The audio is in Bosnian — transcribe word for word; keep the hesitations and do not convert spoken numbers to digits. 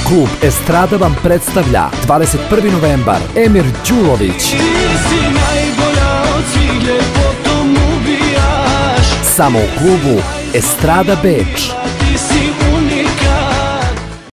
klub Estrada vam predstavlja dvadeset prvi novembar Emir Đulović. Samo u klubu Estrada Beč.